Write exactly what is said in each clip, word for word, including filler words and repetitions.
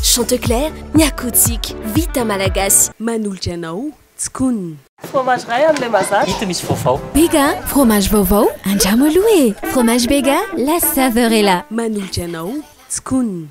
Chantecler, Niakotsik, Vita Malagasy. Manolotra anao, tskonina. Fromage ray amin'ilay mazatra. Hita misy vaovao. Bega, fromage vaovao, andramo aloha e. Fromage Bega, la saveur est là. Manolotra anao, tskonina.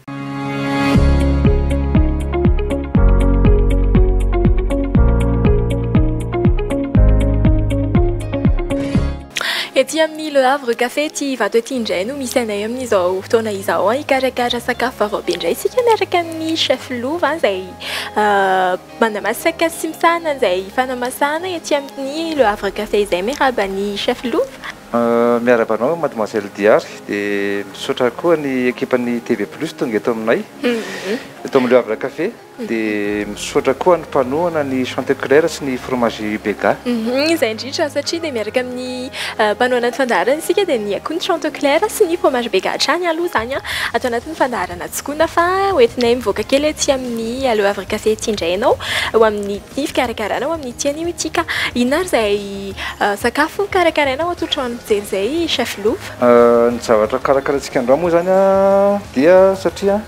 Ety amin'ny Le Havre Café ty vato ety indray no misy anay amin'izao fotoana izao hikarakara sakafo vaovao be indray isika miaraka amin'ny chef Lova izay manamasaka sy misana izay fanamasana ety amin'ny Le Havre Café izay miaraba ny chef Lova. Miaraba anao mademoiselle Diary dia misaotra koa ny ekipan'ny T V plus tonga eto aminay eto amin'ny Le Havre Café dia misaotra koa ny mpanohana ny Chantecler sy ny fromage Bega. Izay indrindra satria dia miaraka amin'ny mpanohana ny fandaharana isika dia ny akoho ny Chantecler sy ny fromage Bega hatrany aloha izany atao anatin'ny fandaharana tsikoina fa hoentinay mivoaka kely ety amin'ny Le Havre Café ety indray ianao ho amin'ny ty fikarakarana ho amin'ny ty anio ity ka inona ary izay sakafo karakaraina ho atolotra ho mijery izay chef Lova? Ny zavatra karakarantsika androa moa zany dia satria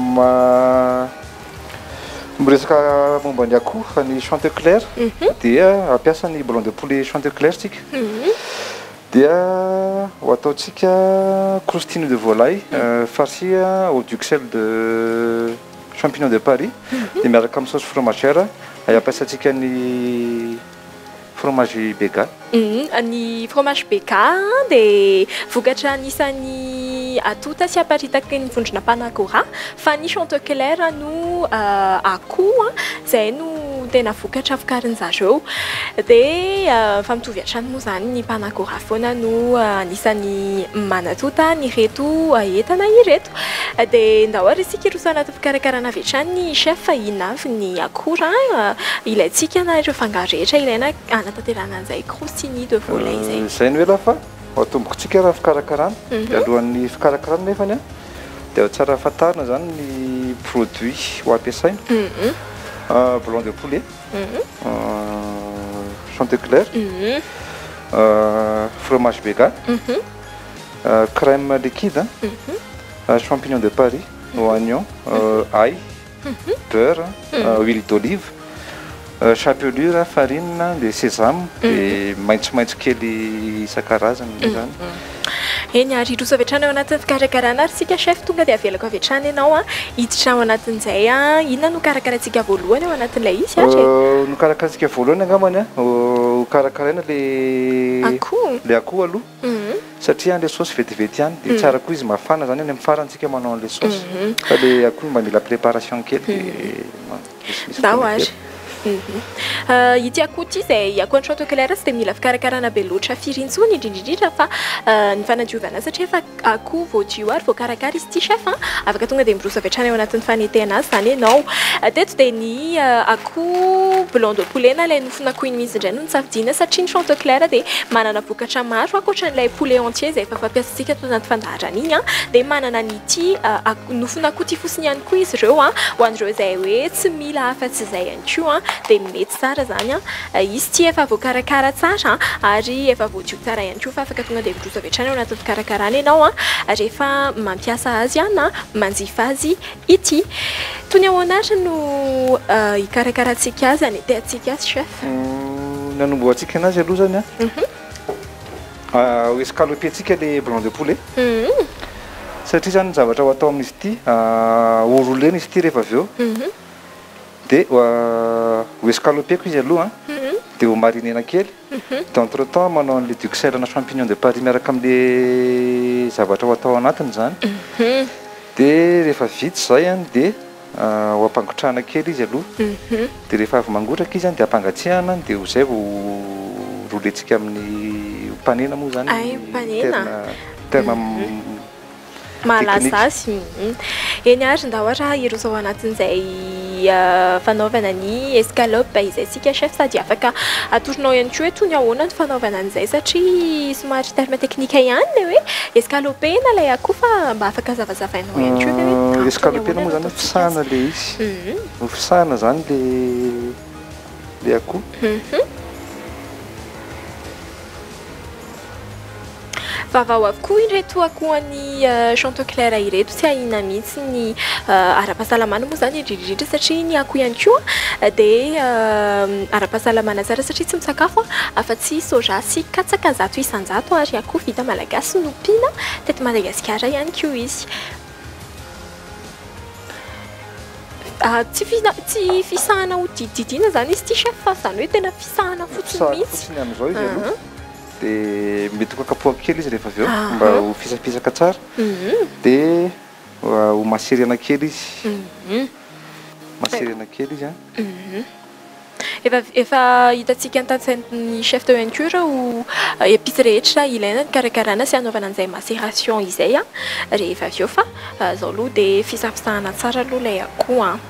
miresaka momba ny akoho fa ny Chantecler dia ampiasa ny blanc de poulet Chantecler tsika dia ho ataotsika croustine de volaille farci au duxelles de champignon de Paris dia miaraka amin'ny sauce fromagère ampiasantsika ny fromage Bega. Ny fromage Bega dia vokatra anisan'ny atota sy aparitaky ny vondrona mpanakora fa ny Chantecler no akoho izay no tena vokatra vokarin'zareo dia fa mitovy hatrany moa izany ny mpanakora foana no anisan'ny manatota ny reto entana ireto dia ndao ary isika roso anaty fikarakarana avy hatrany ny chef inona avy ny akora ilaintsika na ireo fangaro rehetra ilaina anatanterana an'izay croustini de volaille izay. Izay no ela fa atombokontsika raha fikarakarana dia alohan'ny fikarakarana nefany dia tsara fantarina zany ny produit ho ampiasaina. Blanc de poulet, Chantecler, fromage Bega, crème liquide, champignon de Paris, oignon, ail, beurre, huile d'olive, chapelure, farine, de sésame, et maitsomaitso kely isan-karazany zany. Eny ary roso avy hatrany ao anatin'ny fikarakarana ary sika chef tonga dia avelako avy hatrany ianao hiditra ao anatin'izay inona no karakarantsika voalohany ao anatin'ilay izy atra? No karakarantsika voalohany angambany ho karakaraina le akoho le akoho aloha satria le saosy vetivety ihany dia tsara koa izy mafana zany any amin'ny farantsika manao an'ilay saosy fa le akoho mba mila préparation kely dia dao ary. Ity akoho ity izay akoho ny Chantecler tsy dia mila fikarakarana be loatra firintsony indrindrindrindra fa ny fanadiovana satria efa akoho voadio ary voakarakara izy ity chef afaka tonga dia miroso avy hatrany ao anatin'ny fanetena azy izany ianao teto dia ny akoho blanc de poulet na ilay nofona akoho iny mihitsy indray no nisafidiana satria ny Chantecler dia manana vokatra maro ankoatran'ilay poulet entier izay efa fampiasantsika ato anaty fandaharana iny dia manana n'ity nofona akoho ity fosiny ihany koa izy ireo ho an'ireo izay hoe tsy mila afa-tsy izay ihany koa dia mety tsara zany izy ty efa voakarakara tsara ary efa voadio tsara ihany koa fa afaka tonga dia miroso avy hatrany ao anatin'ny fikarakarana ianao rehefa mampiasa azy na manjifa azy ity. Toy ny ahoana ary no hikarakarantsika azy aneteantsika azy chef? Ny hanomboantsika anazy aloha zany ho escalopé antsika le blanc de poulet satria zany zavatra ho atao amin'izy ity orolena izy ity rehefa avy eo dia ho escalopeko izy aloha dia ho marinena kely dia entre temps manao an'ilay duxelles na champignon de Paris miaraka amin'ilay zavatra ho atao anatiny zany dia rehefa vita izay dia ho ampangotrahana kely izy aloha dia rehefa avy mangotraka izy dia ampangatsiahana dia ho izay ho rolentsika amin'ny panena moa zany terme malagasy. Eny ary ndao ara iroso ao anatin'izay fanaovana ny escalope izay sika chef sady afaka atoronao ihany koa hoe toy ny ahoana ny fanaovana an'izay satria somary terme teknika ihany le hoe escalope na ilay akoho fa mba afaka zavazavainao ihany koa le hoe escalope moa zany fisahana le izy ho fisahana zany le le akoho Vavao avokoa ireto akohany Chantecler ireto tsy ahina mihitsy ny ara-pahasalamana moa zany indrindrindra satria ny akoho ihany koa dia ara-pahasalamana tsara satria tsy misakafo afa-tsy soja sy katsaka zato isan-jato ary akoho vita malagasy no pina teto Madagasikara ihany koa izy. Tsy tsy fisahana ho dididina zany izy ty chef fa zany hoe tena fisahana fotsiny mihitsy. Fotsiny amin'izao izy aloha dia mety ho kapoaka kely izy rehefa avy eo mba ho fisapisaka tsara dia ho masirana kely izy masirana kely izy a. Efa efa hitantsika an-tansain'ny chef teo ihany koa ireo épices rehetra ilaina ny karakarana sy anaovana an'izay macération izay a rehefa avy eo fa izao aloha dia fisapisahana tsara aloha ilay akoho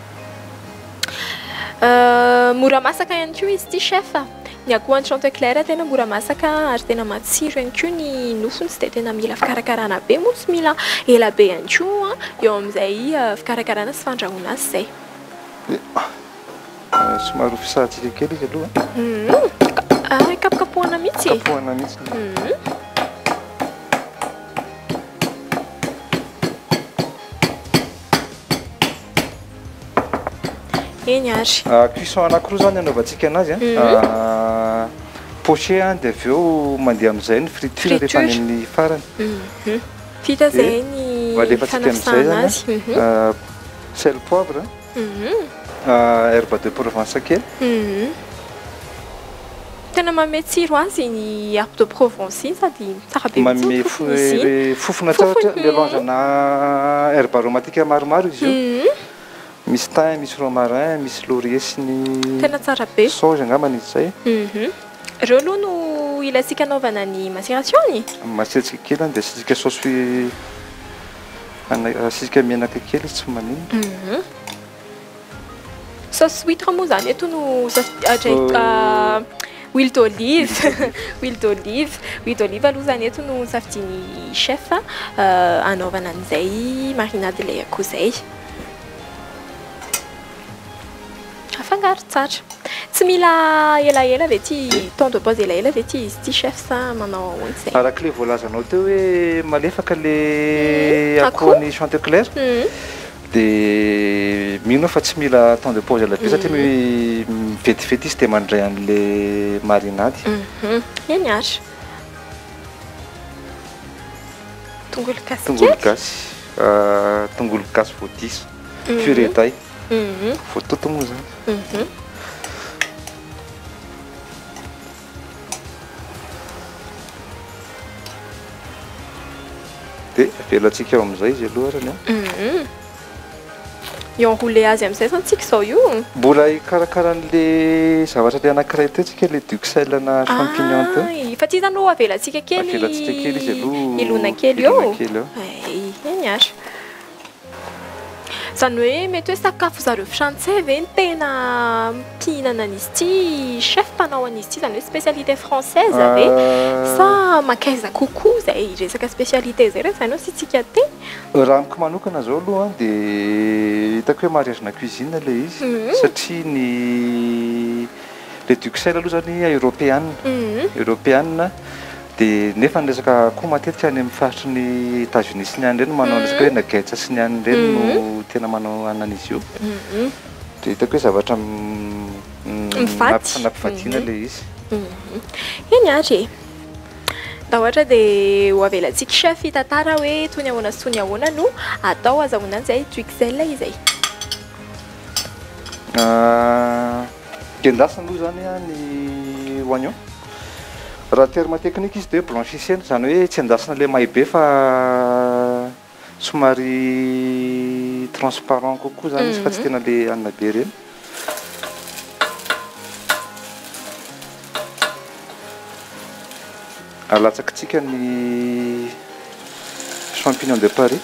a. Mora masaka ihany koa izy ty chef. Ny akoho Chantecler tena mora masaka ary tena matsiro ihany koa ny nofony tsy dia tena mila fikarakarana be moa tsy mila ela be ihany koa eo amin'izay fikarakarana sy fandrahoana azy izay. Somary fisahantsika kely izy aloha. Kapokapohana mihitsy. Kapohana mihitsy. Eny ary. Cuisson anankiroa zany anaovantsika anazy a. Poché dia avy eo mandeha amin'izay ny friture rehefa any amin'ny farany. Vita izay ny fanafisahana azy. Sel poivre. Herbe de Provence kely. Tena manome tsiro azy ny herbe de Provence iny sady tsara be manome fofona tsara mélange na herbe aromatique maromaro izy io. Misy thym, misy romarin, misy laurier sy ny tena tsara be. Sauge angambany izy izay. Ireo aloha no ilaitsika anaovana ny macération ny? Masetsika kely dia asitsika saosy asitsika menaka kely izy tsy manino. Sauce huître moa zany eto no huile d'olive huile d'olive huile d'olive aloha zany eto no safidiny chef anaovana an'izay marinade ilay akoho izay. Afangaro tsara. Tsy mila elaela ve ty temps de pause elaela ve ty izy ty chef sa manao ahoana izay? Arak'ilay voalazanao teo hoe malefaka ilay akohon'ny Chantecler dia mino fa tsy mila temps de pause ela be satria mivetivety izy dia mandray an'ilay marinady. Eny ary. Tongolo gasy kely. Tongolo gasy. Tongolo gasy voadisa. Purée d'ail. Voatoto moa zany. Dia avelantsika eo amin'izay izy aloha arany a. I-enroulé azy amin'izay zany tsika izao io. Mbola hikarakara an'ilay zavatra ilay anankiray teo tsika ilay duxelle na champignon teo. Fa ty zany aloha avelantsika kely. Avelantsika kely izy aloha. Ilona kely eo. Ilona kely eo. Eny ary. Zany hoe mety hoe sakafo zareo frantsay ve ny tena mpihinana an'izy ty chef mpanao an'izy ty zany hoe spécialité française ve sa makaiza kokoa izay resaka spécialité izay rehefa ianao sy tsika te? Raha amiko manokana zao aloha dia hitako hoe mariage na cuisine ilay izy satria ny le duxelle aloha zany européenne européenne dia nefa ny resaka akoho matetika any amin'ny faritry ny États-Unis sy ny any ireny manao resaka hoe nuggets sy ny any ireny no tena manao anan'izy io dia hitako hoe zavatra nampifadiana ilay izy. Eny ary e. Da ohatra dia ho avelantsika chef hitantara hoe tony ahoana sy tony ahoana no atao azahoana an'izay duxelle izay. Endasina aloha zany a ny oignon. Raha terme technique izy dia blanchissena zany hoe tsy endasina ilay may be fa somary transparent kokoa zany izy fa tsy tena ilay anona be ireny. Alatsakitsika ny champignon de Paris.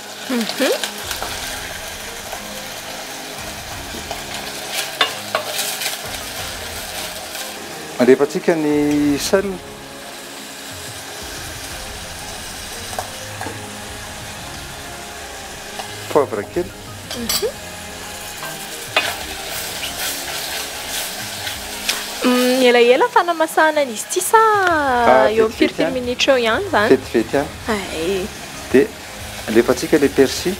Alefatsika ny sel. Poivre kely. elaela fanamasana izy ty sa eo amin'ny firy firy minitra eo ihany zany vetivety ihany ay dia alefantsika le persil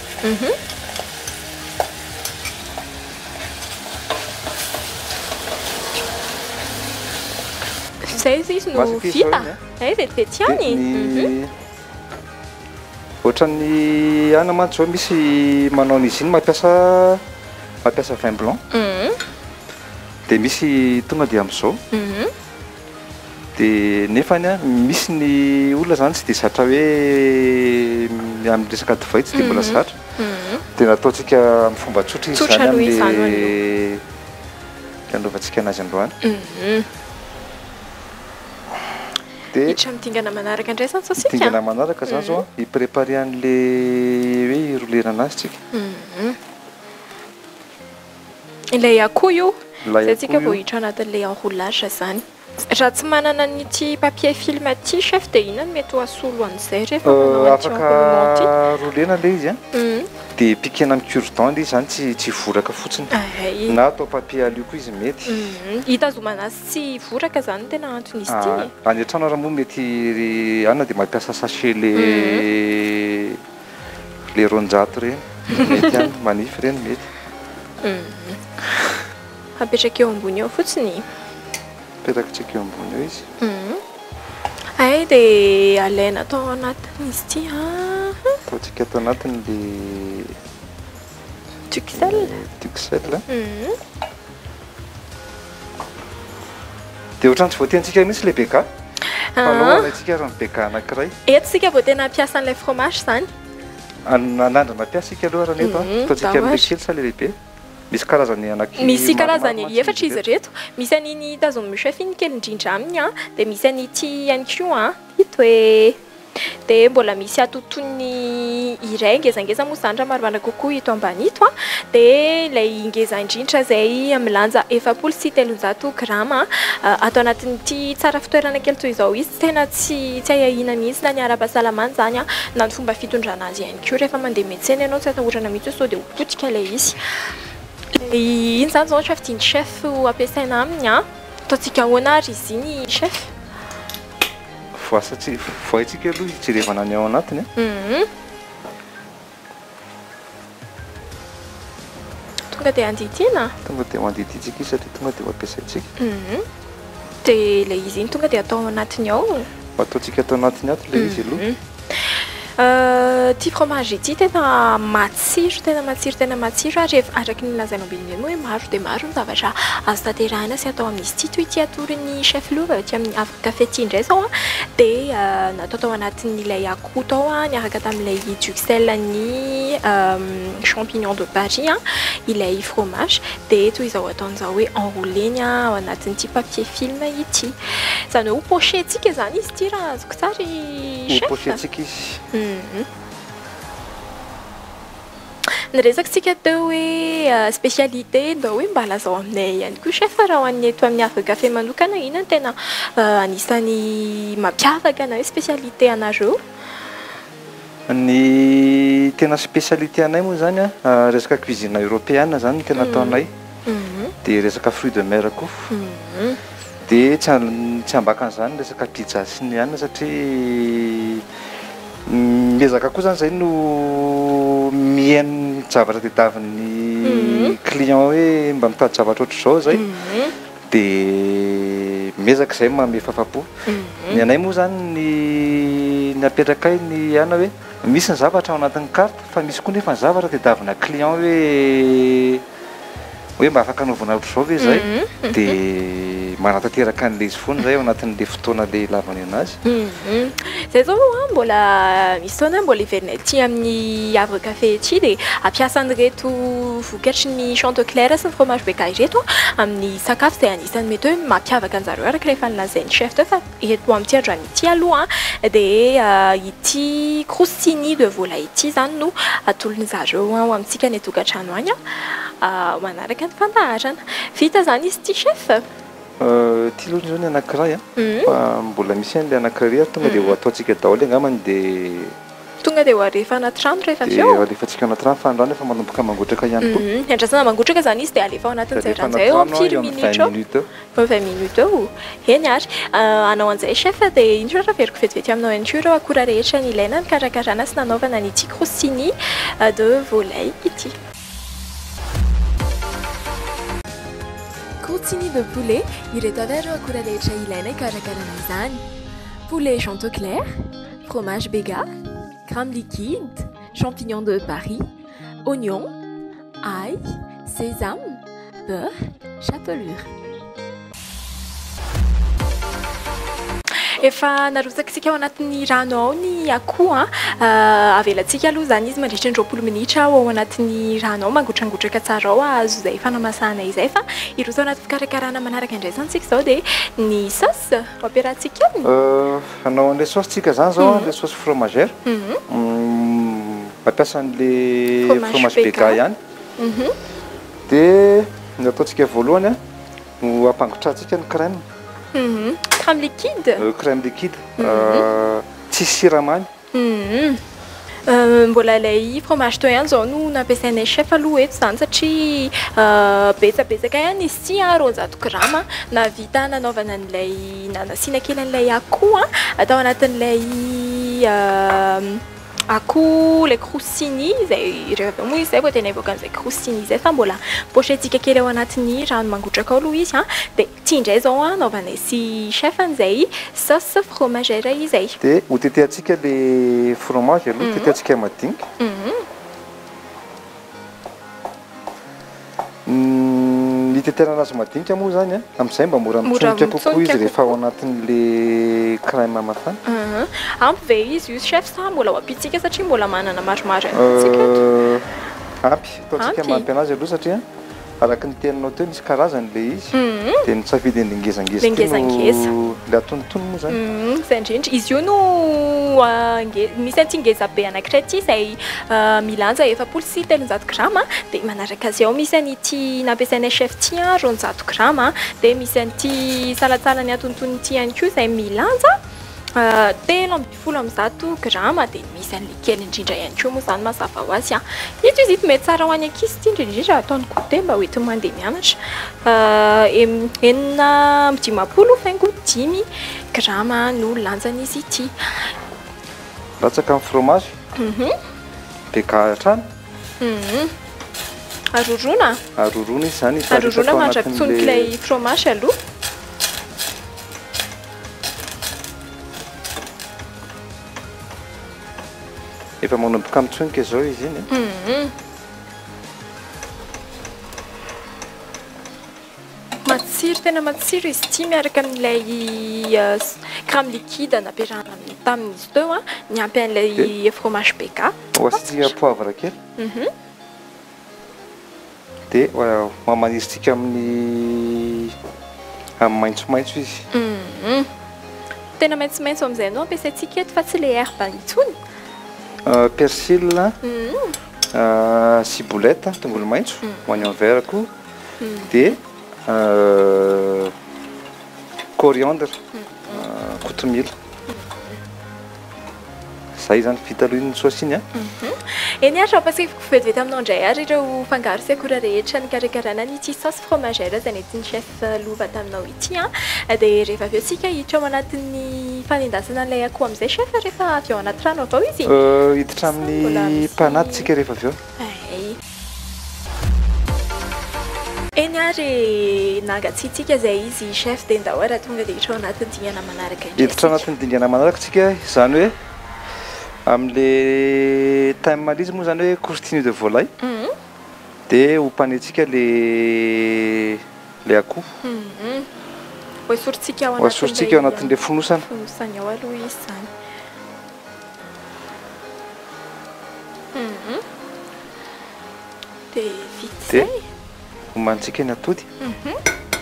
zay izy izy no vita ay vetivety ihany ohatran'ny ana mantsy zao misy manao an'izy iny mampiasa mampiasa vin blanc dia misy tonga dia amin'izao dia nefany a misy ny olona zany tsy dia zatra hoe amin'ny resaka divay tsy dia mbola zatra dia nataontsika amin'ny fomba tsotra izy zany amin'le anaovantsika anazy androany dia hiditra mitingana manaraka indray zany sao sika mitingana manaraka zany zao hiprépare an'le hoe irolena anazy tsika ilay akoho io zay tsika vao hiditra anatin'ilay enroulage zany raha tsy manana nyty papier film ty chef dia inona no mety ho asolo an'izay rehefa manao an'ity enroulement ty afaka rolena le izy a dia piquena amin'ny cure-dent le izy zany tsy tsy voraka fotsiny na atao papier alio koa izy mety hitazomana azy tsy voraka zany tena antony izy ty any an-trano raha moa mety anona dia mampiasa sachet le le ronjato reny mety any manify reny mety apetraka eo ambony eo fotsiny apetrakatsika eo ambony eo izy ay dia alaina atao anatiny izy ty ataontsika atao anatiny le tuxel tuxel dia ohatrany tsy voatentsika mihitsy le beka fanaovana itsika raha ny beka anankiray eto sika vao tena ampiasa an'ilay fromage zany anandra mampiasa sika aloha raha neto ataontsika amin'le kely sa le lehibe misy karazany anaky misy karazany efatra izy reto misy an'iny tazominy chef iny kely indrindra aminy a dia misy an'ity ihany koa a hito hoe dia mbola misy atotony iray ngezangeza moa zany raha maromana kokoa hito ambany hito a dia ilay ngeza indrindra zay milanja efapolo sy telonjato grama atao anatin'ity tsara fitoerana kely toy izao izy tena tsy tsy ahahina mihitsy na ny ara-pahasalamana zany a na ny fomba fitondrana azy ihany koa rehefa mandeha médecin ianao tsy atahorana mihitsy sao dia hopotika ilay izy iny zany zao chef tiany chef ampiasaina aminy a ataontsika ahoana ary izy iny chef voasatsy voaitsika aloha jerevana ny ao anatiny tonga dia andidiana tonga dia mandiditsika izy satria tonga dia mampiasaitsika dia ilay izy iny tonga dia atao anatiny ao ataontsika atao anatiny ato ilay izy aloha ty fromage ity tena matsiro tena matsiro tena matsiro ary araky ny lazainao ambininy moa hoe maro dia maro ny zavatra azo tanterahina sy atao amin'izy ity toy ity atorin'ny chef lova ty amin'ny havre café ty indray zao a dia natao tao anatin'ilay akoho tao a niaraka tamin'ilay duxel ny champignon de Paris a ilay fromage dia toy izao ataon'izao hoe enrouleny a ao anatin'ity papier film ity zany hoe ho pochentsika zany izy ity raha azoko tsary chef pochentsika izy niresakitsika teo hoe spécialité ndao hoe mba lazao aminay ihany koa chef raha ho an'ny eto amin'ny havre café manokana ina ny tena anisan'ny mampiavaka na hoe spécialité anareo ny tena spécialité anay moa zany a resaka cuisine européenne zany ny tena ataonay dia resaka fruit de mer koa dia tsy ambakan'izany resaka pizza sy ny ihany satria miezaka koa zany zay no mihaino zavatra tediavin'ny client hoe mba mitady zavatra ohatr'izao zay dia miezaka izay manome fahafapo ny anay moa zany ny ny apetraka ny ana hoe misy ny zavatra ao anatin'ny carte fa misy koa nefa ny zavatra tediavina client hoe hoe mba afaka anaovana ohatr'izao ve zay dia manatanteraka an'ilay izy foana zay ao anatin'le fotoana le lavany anazy zay zao a mbola misy taona mbola iverinay ty amin'ny havre café ty dia ampiasa an'ireto vokatry ny chanteclair sy ny fromage beka ireto amin'ny sakafo izay anisany mety hoe mampiavaka an'zareo araka rehefa nilazain'ny chef teo fa eto amin'ity androany ity aloha dia ity croustini de volaille ity zany no atolon'zareo ho amintsika ny tokantrano any a manaraka ny fandaharana vita zany izy ty chef ty aloha zao ny anankiray a fa mbola misy an'ilay anankiray tonga dia ho ataontsika daholo angambany dia tonga dia ho alefa anaty rano rehefa avy dia eo alefantsika anaty rano fa androany efa manomboka mangotraka ihany koa. Mhm. Andrasana mangotraka zany izy dia alefa ao anatin'izay rano izay eo amin'ny firy minitra eo minutes eo. eo vingt minutes eo eny ary Ah, anao an'izay chef dia ino raha veriko vetivety aminao ihany koa ireo akora rehetra ny ilaina ny karakarana sy nanaovana an'ity crostini ah, de volaille ity. Crostini de poulet, ireto avy ireo akora rehetra ilaina hikarakarana izany. Poulet Chantecler, fromage Béga, crème liquide, champignons de Paris, oignon, ail, sésame, beurre, chapelure. Efa narotsakisika ao anatin'ny rano ao ny akoho a ah, avelantsika aloha zany izy mandritra ny roapolo minitra ao ao anatin'ny rano ao mangotragotraka tsara ao azo izay fanamasahana izay fa iroso anaty fikarakarana manaraka indraisantsika izao dia ny saosy ho ampiarahantsika aminy. Euh, hanao an'ilay saosy tsika zany zao ilay saosy fromagère. Mhm. Mm, mampiasa an'ilay Fromage fromage Béga. Béga ihany. Mhm. Dia ny ataontsika voalohany a no ampangotrahantsika ny crème. Mhm. Crème liquide. Euh, crème liquide. Euh, tsisy siramamy. Mhm. Euh, mbola ilay fromage toy ihany zao no nampiasainay chef aloha eto zany satria ah, betsabetsaka ihany izy ity a roanjato grama na vita nanaovana an'ilay na nasiana kely an'ilay akoho a atao anatin'ilay ah, akoho ilay crostini izay rehefa avy moa izy izay vao tena hivoaka an'izay crostini izay fa mbola pochettsika kely ao anatin'ny rano mangotraka ao aloha izy a dia ity indray zao a naovanay sy chef an'izay sauce fromagère izay. Dia ho tetehantsika ilay fromage aloha tetehantsika madinika. Mhm. Mm, ny tetehana anazy madinika moa zany a amin'izay mba mora Mora mitsonika kokoa mitsonika izy rehefa ao anatin'ilay crème mafana. Mhm. Ampy ve izy io chef sa mbola ho ampitsika satria mbola manana maromaro ihany tsika eto. Euh, ampy ataontsika Ampy. mampy anazy aloha satria araka ny teninao teo misy karazany ilay izy. Mhm. Dia nisafidy an'ilay ngezangeza Le ngezangeza. ilay atonotony moa zany. Mhm, izay indrindra izy io no ah, nge- misy an'ity ngeza be anankiray ity izay ah, milanja efapolo sy telonjato grama dia manaraka azy ao misy an'ity nampiasainay chef ity a roanjato grama dia misy an'ity salatsalany atonotony ity ihany koa izay milanja ah, telo amby folo amby zato grama dia misy an'ilay kely indrindra ihany koa moa zany mazava ho azy a ito izy ito mety tsara ho any ankizy ity indrindrindra ataony goûter mba hoentiny mandeha mianatra. Ah, em- enina amby dimapolo faingo dimy grama no lanjan'izy ity. Latsaka amin'ny fromage. Mhm. Béga hatrany. Mhm. Arorona Arorona izy zany. izy arorona atao mandra-pitsonok'ilay anatin'ilay- fromage aloha. efa manomboka mitsonika izao izy iny. Mhm. Matsiro tena matsiro izy ity miaraka amin'ilay ah, s- crème liquide nampiarahana amin'ny tamin'izy teo a ny ampy an'ilay fromage Béga. Ho asitsika poivre kely. Mhm. Dia wa- mamanirintsika amin'ny amin'ny maitsomaitso izy. Mhm. Tena maitsomaitso amin'izay no ampiasaintsika eto fa tsy ilay herbe intsony. Euh, persil, Mhm. euh, ciboulette, tongolo maitso, oignon vert koa. Dia euh, coriandre, euh, kotomila. Zay zany vita aloha iny ny saosy iny a. Eny ary raha pasifiko vetivety aminao indray ary ireo fangaro sy akora rehetra nikarakarana n'ity saosy fromagère izay nentin'ny chef lova taminao ity a dia rehefa avy eo tsika hiditra ao anatin'ny fanendasana an'ilay akoho amin'izay chef rehefa avy ao anaty rano avao izy. Euh, hiditra Mbola amin'ny misy- panaty tsika rehefa avy eo. Ay. Eny ary nangatsiatsika izay izy chef dia ndao raha tonga dia hiditra ao anatin'ny dingana manaraka indray Hiditra anatin'ny dingana manaraka tsika izany hoe amin'ilay thème izy moa zany hoe crostini de volaille. Mhm. Dia hopanitsika le le akoho. Mhm. Ho esorintsika ao Ho asorintsika ao anatin'ilay fonosana. fonosany ao aloha izy zany. Mhm. Dia vita Dia izay. homanitsika ny atody. Mhm.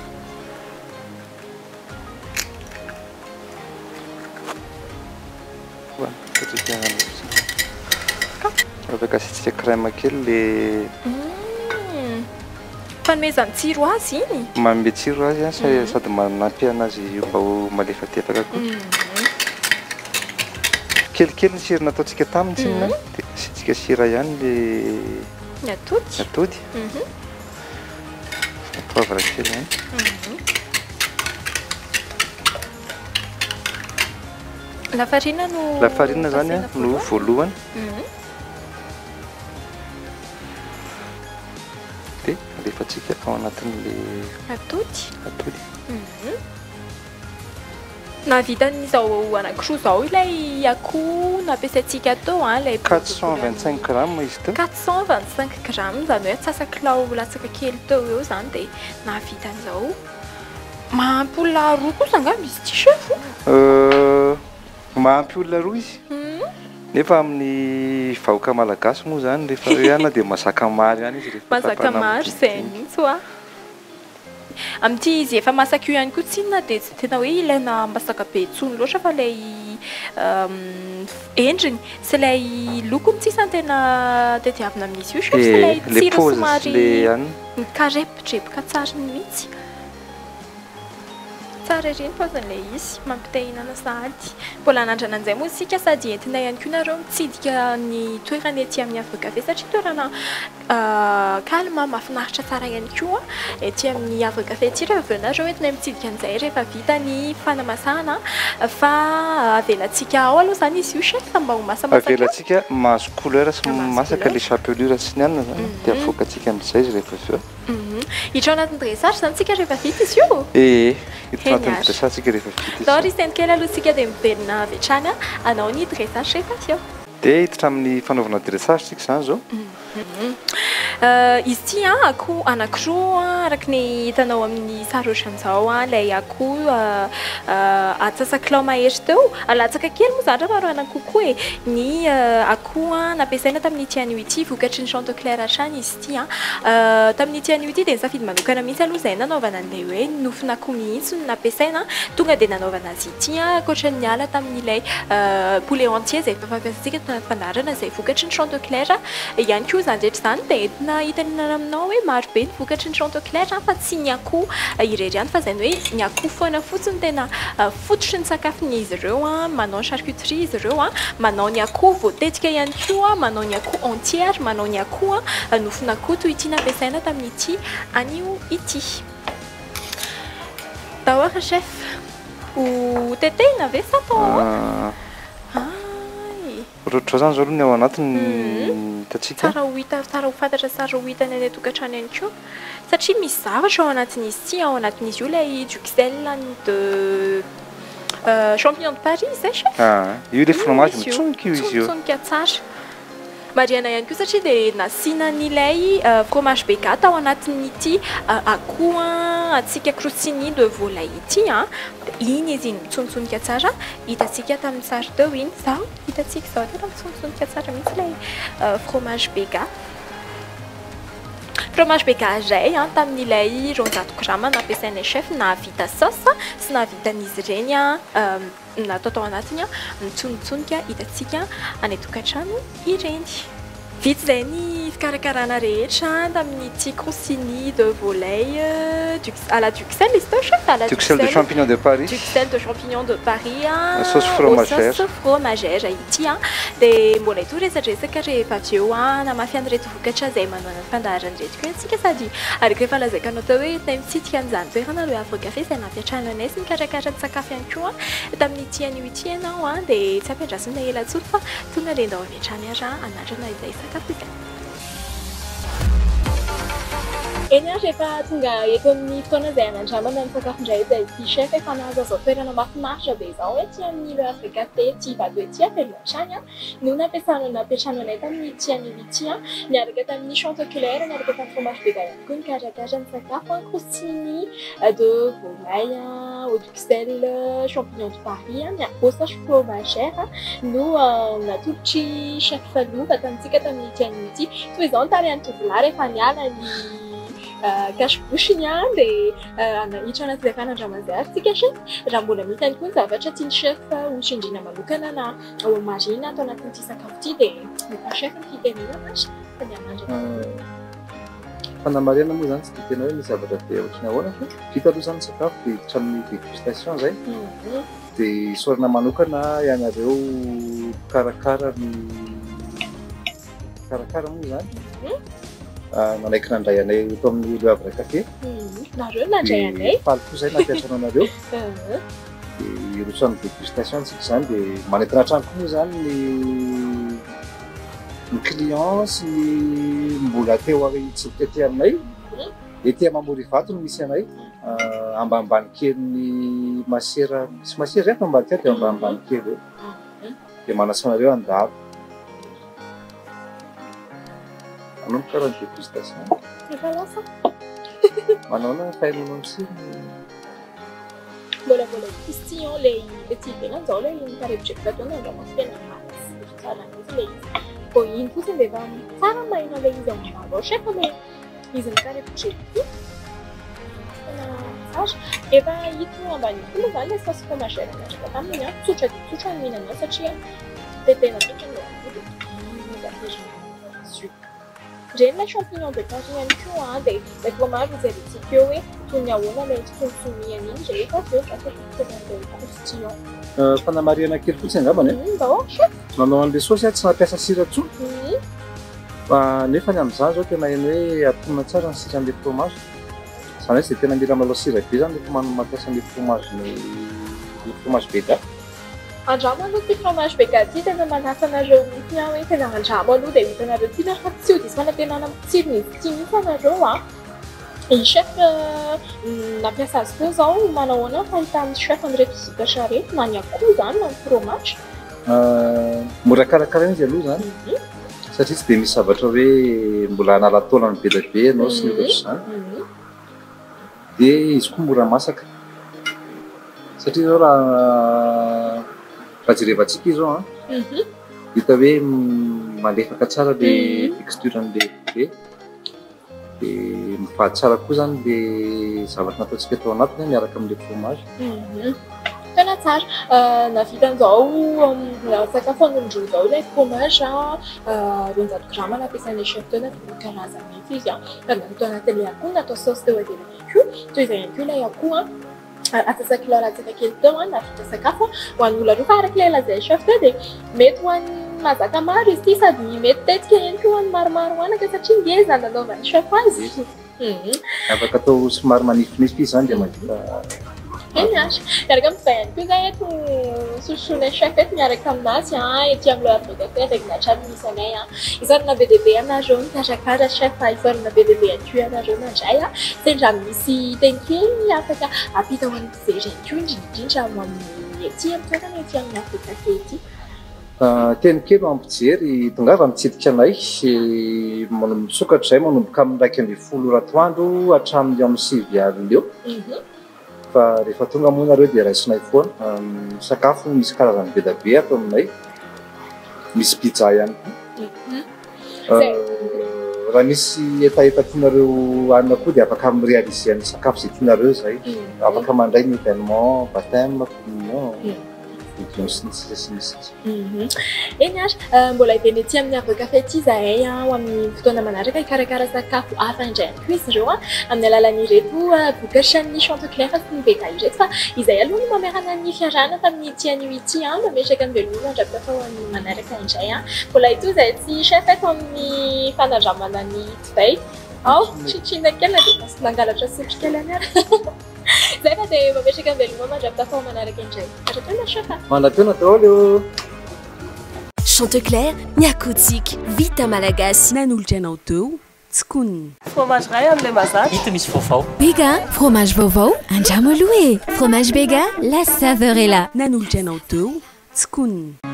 Atsika afaka asitsika crème kely le Mm. Fanomezany tsiro azy iny. manome tsiro azy a sa- sady manampy anazy mba ho malefatefaka koa. Mhm. kelikely ny sira nataontsika taminy tsinona dia asiantsika sira ihany ny atody atody poivre kely ihany lafarina no lafarina zany a no voalohany dia alefatsika ao anatin'le atody atody navitan'izao anankiroa zao ilay akoho nampiasaintsika tao a ilay quatre cent vingt-cinq grammes izy teo quatre cent vingt-cinq grammes zany hoe atsasakilao latsaka kely teo eo zany dia navitan'izao mahampy olona roa kosa angamba izy ty chef mahampy olona roa izy nefa amin'ny vahoaka malagasy moa zany rehefa hoe ana dia masaka maro ihany izy rehefa masaka maro izay mihitsy oa amin'ity izy efa masaka io ihany koa tsinona dia tsy tena hoe ilaina masaka be tsony loatra fa ilay endriny sy ilay lokony tsisa ny tena tetiavina amin'izy io chef sy ilay tsiro somary mikarepotreboka tsara mihitsy tsara ery ny paozin'ilay izy mampite-hihinana sahady mbola anandrana an'izay moa isika sady entina ihany koa nareo mitsidika ny toerana ety amin'ny Havre Café satria toerana kalma mahafinaritra tsara ihany koa ety amin'ny Havre Café ety rehefa avy eo nareo entina mitsidika an'izay rehefa vita ny fanamasahana fa avelantsika ao aloha zany izy io chef mba ho masamasaka avelantsika mahazo couleur sy masaka le chapelure sy ny anina zany dia avoakantsika amin'izay izy rehefa avy eo hiditra ao anatin'ny dressage zany tsika rehefa vita izy io ee hiditra anatin'ny dressage tsika rehefa vita zao risentiny kely aloha tsika dia miverina avy hatrany anao ny dressage rehefa avy eo dia hiditra amin'ny fanaovana dressage tsika zany zao izy ty a akoho anankiroa araka ny hitanao amin'ny sary ohatran'izao a ilay akoho atsasakilao mahery teo alatsaka kely moa zany raha roana kokoa e ny akoho nampiasaina tamin'ity anio ity vokatry ny Chantecler hatrany izy ty a tamin'ity anio ity dia nisafidy manokana mihitsy aloha izay nanaovana an'ilay hoe nofin-akoho mihitsy no nampiasaina tonga dia nanaovana azy ity a ankoatra ny ala tamin'ilay poulet entier izay efa fampiasantsika tanaty fandarana izay vokatry ny Chantecler ihany koa zany rehetra zany dia entina hitanana aminao hoe maro be ny vokatry ny Chantecler fa tsy ny akoho irery ihany fa izany hoe ny akoho foana fotsiny tena fototry ny sakafon'izy ireo a manao charcuterie izy ireo a manao ny akoho voatetika ihany koa manao ny akoho entière manao ny akoho nofin'akoho toy ity nampiasaina tamin'ity anio ity dahoara chef ho tetehina ve sa tao ohatrao zany zao aloha ny ao anatiny tatsika tsara ho hita tsara ho fantatra tsara ho hitany any tokantrano ihany koa satria misy zavatra ao anatin'izy ity ao anatin'izy io ilay duxelle de champignon de Paris zay chef io le fromage mitsonika io izy io mitsonika tsara mariana ihany koa satria dia nasiana an'ilay fromage Bega tao anatin'ity akoho atsika crostini de volaille ity a iny izy iny mitsonitsonika tsara hitantsika tamin'ny sary teo iny zao hitantsika zao tena mitsonitsonika tsara mihitsy ilay fromage Bega fromage Bega iray a tamin'ilay roanjato grama nampiasainay chef nahavita sauce sy nahavitan'izy ireny a natao tao anatiny a mitsonitsonika hitantsika any tokantrano ireny vita izay ny fikarakarana rehetra tamin'ity crostini de volaille à la duxelle izy tao chef à la duxelle de champignon de Paris duxelle de champignon de Paris sauce fromagère sauce fromagère ity a dia mbola ito resadresaka rehefa avy eo a namafy an'ireto vokatra izay manao ny fandaharany reto koa antsika sady araka rehefa lazaikanao tao hoe entinay mitsidika an'izany toerana aloha Havre Café izay nampiatrano anay sy mikarakara ny sakafo ihany koa tamin'ity anio ity ianao a dia tsy ampiandrasana ela tsony fa tonga dia ndao avy hatrany ara anatrana izay sakafo izay eny a rehefa tonga eto amin'ny fotoana izay anandramana ny sakafo-ndray izay ity chef efa nahazo azao toerana mahafinaritra be izao ety amin'ny le Havre Café ety vado ety avelo hatrany a no nampiasana nampiatrano anay tamin'ity anio ity a niaraka tamin'ny Chantecler niaraka tamin'ny fromage Bega ihany koa nikarakara ny sakafo crostini de volaille au duxelle champignon de Paris au sauce fromagère no natolotry chef Lova tamintsika tamin'ity anio ity toy izao ny tarihan'ny tovolahy rehefa niala ny cache-bouche-ny a dia hiditra anatin'izay fanandramana izay aritsika chef raha mbola misy ihany koa ny zavatra tiany chef ho tsindriana manokana na ho marina atao anatin'ity sakafo ity dia efa chef ny fitenenana fa ny anandrana fanamariana moa zany tsy dia tena hoe misy zavatra be ohatrany ahoana fa vita aloha zany sakafo dia hiditra amin'ny dégustation zay dia sorana manokana ianareo karakara ny karakara moa zany nanaiky nandray anay eto amin'ny Le Havre Café nareo nandray anay faly koa zay nampiasana anareo dia rotsany dégustation tsika zany dia manentana trano koa moa zany ny ny client sy ny mbola teo tsika ty aminay ety Mamory Vato no misy anay ambanimbany kely ny masera sy masera zay fa ambany ty dia ambanimbany kely eo dia manasa anareo andalo anao ny karaha ny dégustation efa lasa manao na fahainao amitsiny mbola mbola christian lay le ty ivelany zao lay mitarevitra ataony andramaso tena matsy tsara mihitsy le izy bo iny fotsiny dia efa tsara mahina le izy amin'andro chefa le izy mitarevitra ty tena tsara efa hito ambany koa moa zany le sauce fromagère natraka taminy a tsotra dia tsotra ny mihinana satria dia tena tsotra ny avody J'aime les champignons de Paris ihany koa dia le fromage vous avez dit que hoe toy ny ahoana le tsontsomihany iny rehefa avy eo sasa tena andeha croustillant fanamariana kely fotsiny angambany mbao nanao an'le saosy a tsy nampiasa sira intsony fa nefa ny amin'izany zao tena hainy hoe atonona tsara ny sira an'le fromage zany hoe tsy dia tena mila malao sira be zany rehefa mampiasa an'le fromage ny fromage Bega andramo aloha ty fromage Bega ty tena manasa anareo mihitsy a hoe tena andramo aloha dia hitanareo ty na fa tsy ho diso fanantenana mitsirony izy ty mihitsy anareo a i chef nampiasa azy teo zao manao ahoana fahita amin'ny chef an'ireto vokatra reto na ny akoho zany na ny fromage mora karakara izy aloha zany satria tsy dia misy zavatra hoe mbola hanala taolana be da be ianao sy ny ohatra izany dia izy koa mora masaka satria zao raha raha jerevantsika izy zao hita hoe malefaka tsara le texture an'le be dia mivady tsara koa zany le zavatra nataontsika tao anatiny miaraka amin'le fromage tena tsara navitan'izao sakafo an'olondro zao ilay fromage roanjato grama nampiasan'ilay chef teo natao karazany mihitsy izy a natao anatin'ilay akoho natao saosy teo edy ihany koa toy izay ihany koa ilay akoho atsasaka kilao ratsaka kely teo a navita sakafo ho an'olona roa fa arak'ilay lazay chef teo dia mety ho an'ny mazaka maro izy ty sady mety tetika ihany koa ho an'ny maromaro hoanaka satria ngeza nanaovan'ny chef azy afaka atao somary manifinify izy zany dia mahita eny azy miaraka amin'izay ihany koa zay eto sososoana chef eto miaraka aminazy a ety amin'ny Le Havre Café regninatrany misy anay a isorana be dia be anareo mikarakara chef a isorana be dia be ihany koa anareo mandray a sendra misy teny kely afaka ampita ho an'ny mpijery ihany koa indrindrindrindra amin'ny ety amin'ny toerana ety amin'ny Le Havre Café ety teny kely mampijery tongava mitsidika anay misokatra zay manomboka amin'ny iraika ambin'ny folo ratoandro hatramin'ny amin'ny sivy alina eo fa rehefa tonga moa nareo dia raisinay foana sakafo misy karazany be da be ato aminay misy pizza ihany koa raha misy etaeta tianareo hanina koa dia afaka miréaliser sakafo zay tianareo zay afaka mandray ny événement baptême communion eny ary mbola hiveny ety amin'ny Havre Café ity zahay ho amin'ny fotoana manaraka hikarakara sakafo hafa indray ihany koa izy ireo a amin'ny alalan'ireto vokatra ny Chantecler sy ny Bega ireto fa izay aloha no mamerana ny fiarana tamin'ny ity anio ity a mametraka ny velomina andrapita fa ho an'ny manaraka indray a mbola ito izay tsy chef eto amin'ny fanandramana ny divay ao tritrina kely na dia sy nangalatra sotro kely any ary zay fa dia mametraka ny velomina mandrapita fa ho manaraka indray mandrapena chef mandrapena daholo Chantecler ny akotsika vita malagasy nanolitra ianao teo tsy koniny fromage ray amin'ilay mazatra hita misy vaovao Bega fromage vaovao andramo aloha e fromage Bega la saveur est là nanolitra ianao teo tsy koniny